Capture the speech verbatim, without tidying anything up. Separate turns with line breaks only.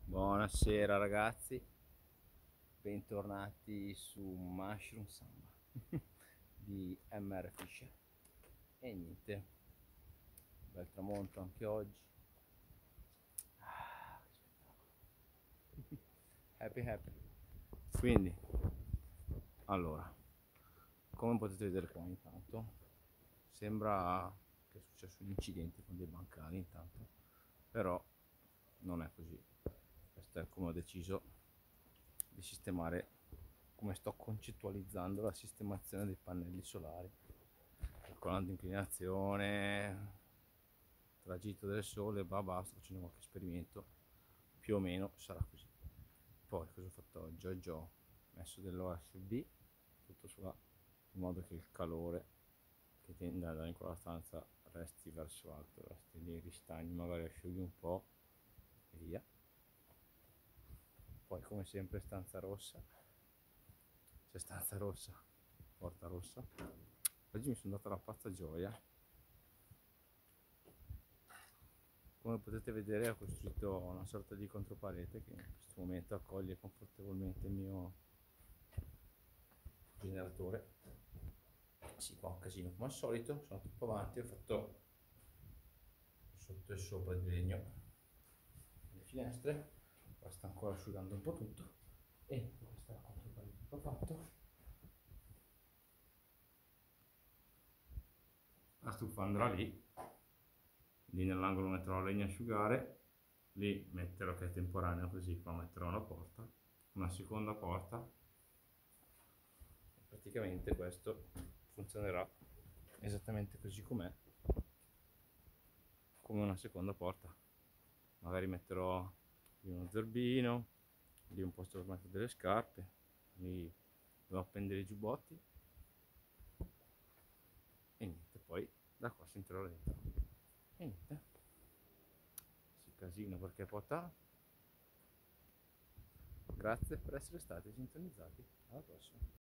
Buonasera ragazzi, bentornati su Mushroom Samba di M R Fisher. E niente, bel tramonto anche oggi. Ah, che spettacolo. Happy happy. Quindi, allora, come potete vedere qua intanto, sembra che è successo un incidente con dei bancali intanto, però non è così. Questo è come ho deciso di sistemare, come sto concettualizzando la sistemazione dei pannelli solari, calcolando inclinazione, tragitto del sole, bla bla, sto facendo qualche esperimento, più o meno sarà così. Poi cosa ho fatto oggi? Oggi ho messo dell'O S B tutto sulla, in modo che il calore che tende ad andare in quella stanza resti verso l'alto, resti lì, ristagni, magari asciughi un po' e via. Poi come sempre stanza rossa, c'è stanza rossa, porta rossa. Oggi mi sono data la pazza gioia, come potete vedere ho costruito una sorta di controparete che in questo momento accoglie confortevolmente il mio generatore. Sì, qua un casino come al solito, sono troppo avanti, ho fatto sotto e sopra di legno le finestre, qua sta ancora asciugando un po' tutto e questa è la controparete che ho fatto. La stufa andrà lì, lì nell'angolo metterò la legna asciugare, lì metterò, che è temporanea, così qua metterò una porta, una seconda porta, e praticamente questo funzionerà esattamente così com'è, come una seconda porta. Magari metterò lì uno zerbino, lì un posto per mettere delle scarpe, lì dove appendere i giubbotti e niente, poi da qua si entrerà dentro e niente, si casino perché potà. Grazie per essere stati sintonizzati, alla prossima.